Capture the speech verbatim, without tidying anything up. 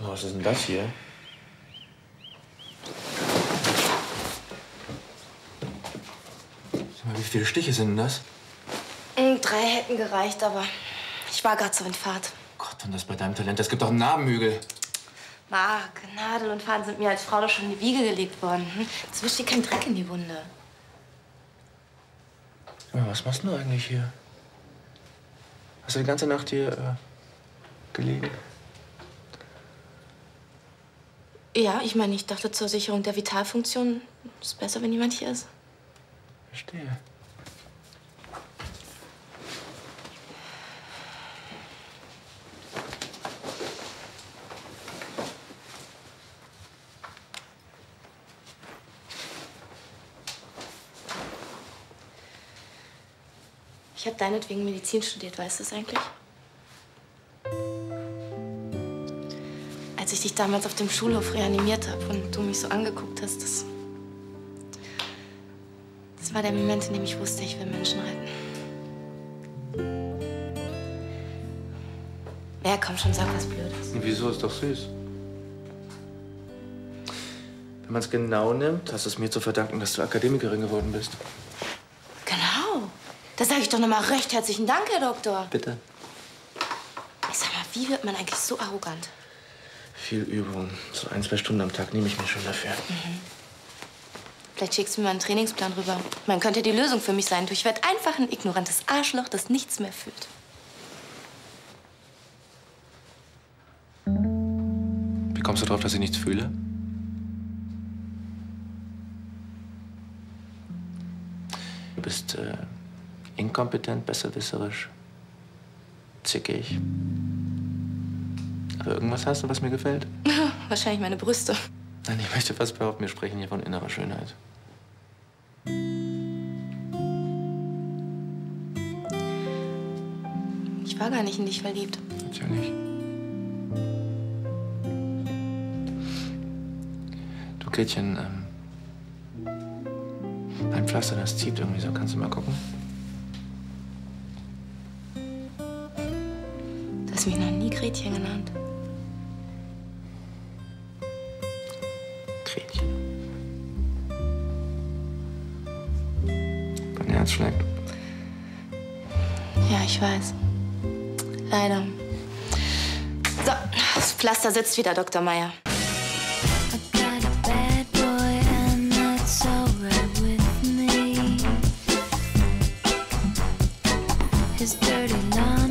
Was ist denn das hier? Sag mal, wie viele Stiche sind denn das? Drei hätten gereicht, aber ich war gerade so in Fahrt. Gott, und das bei deinem Talent, das gibt doch einen Narbenhügel. Marc, Nadel und Faden sind mir als Frau doch schon in die Wiege gelegt worden. Hm? Jetzt wischt dir kein Dreck in die Wunde. Sag mal, was machst du eigentlich hier? Hast du die ganze Nacht hier äh, gelegen? Ja, ich meine, ich dachte, zur Sicherung der Vitalfunktion ist es besser, wenn jemand hier ist. Verstehe. Ich habe deinetwegen Medizin studiert, weißt du das eigentlich? Als ich dich damals auf dem Schulhof reanimiert habe und du mich so angeguckt hast, das, das war der Moment, in dem ich wusste, ich will Menschen retten. Ja, komm schon, sag was Blödes. Und wieso? Ist doch süß. Wenn man es genau nimmt, hast du es mir zu verdanken, dass du Akademikerin geworden bist. Genau. Da sage ich doch noch mal recht herzlichen Dank, Herr Doktor. Bitte. Ich sag mal, wie wird man eigentlich so arrogant? Viel Übung. So ein, zwei Stunden am Tag nehme ich mir schon dafür. Mhm. Vielleicht schickst du mir mal einen Trainingsplan rüber. Man könnte die Lösung für mich sein. Ich werde einfach ein ignorantes Arschloch, das nichts mehr fühlt. Wie kommst du drauf, dass ich nichts fühle? Du bist äh, inkompetent, besserwisserisch, zickig. Aber irgendwas hast du, was mir gefällt? Wahrscheinlich meine Brüste. Nein, ich möchte fast behaupten, wir sprechen hier von innerer Schönheit. Ich war gar nicht in dich verliebt. Natürlich. Du, Gretchen, ähm, dein Pflaster, das zieht irgendwie so. Kannst du mal gucken? Du hast mich noch nie Gretchen genannt. Gretchen. Mein Herz schlägt. Ja, ich weiß. Leider. So, das Pflaster sitzt wieder, Doktor Meier. His dirty laundry.